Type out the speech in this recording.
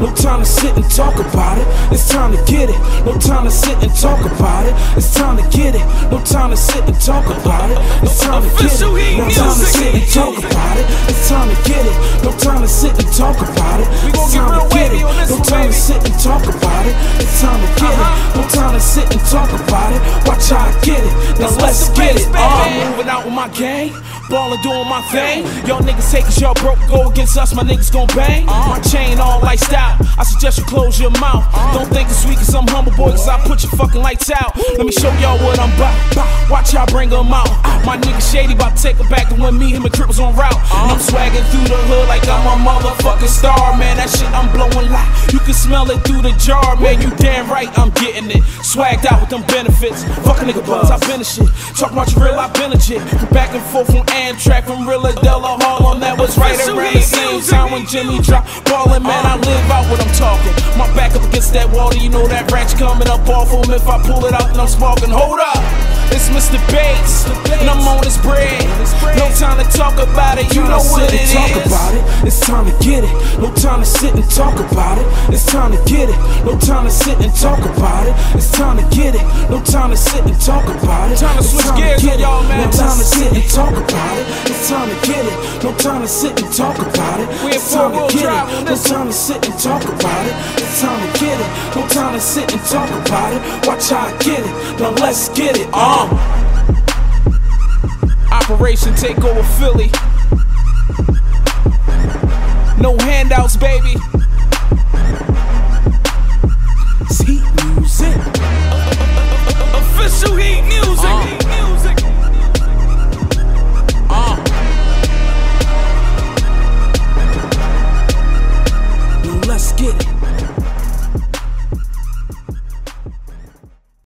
no time to sit and talk about it. It's time to get it, no time to sit and talk about it. It's time to get it, no time to sit and talk about it. It's time to get it, no time to sit and talk about it. It's time to get it, no time to sit and talk about it. It's time to get it, no time to sit and talk about it. It's time to get it, no time to sit and talk about it. Watch how I get it, now let's get it. I'm moving out with my gang, ballin' doing my thing. Y'all niggas take cause y'all broke, go against us, my niggas gon' bang. My chain all liced out, I suggest you close your mouth. Don't think it's sweet cause I'm humble boy, cause I put your fucking lights out. Let me show y'all what I'm about, watch how I bring them out. My nigga Shady bout to take her back to when me, him and Crip was on route. And I'm swagging through the hood like I'm a motherfucking star, man. That shit I'm blowing like you can smell it through the jar, man. You damn right I'm getting it, swagged out with them benefits. Fuck a nigga buzz, I been a shit. Talk about you real, I been legit. From back and forth from Amtrak, from Rilla Della Harlem, that was right around the same time when Jimmy dropped ballin', man. I live out what I'm talking. My back up against that water, you know that ratchet coming up off him. If I pull it out, then I'm sparking. Hold up, it's Mr. Bates, and I'm on his bread. No time to talk about it, you know what it is. It's time to get it, no time to sit and talk about it. It's time to get it, no time to sit and talk about it. It's time to get it, no time to sit and talk about it. Time to switch gears, y'all, man. No time to sit and talk about it. It's time to get it, no time to sit and talk about it. It's time to get it, no time to sit and talk about it. It's time to get it, no time to sit and talk about it. Watch how I get it, now let's get it. Operation Takeover Philly. No handouts, baby. It's Heat music. Official Heat music. Now let's get it.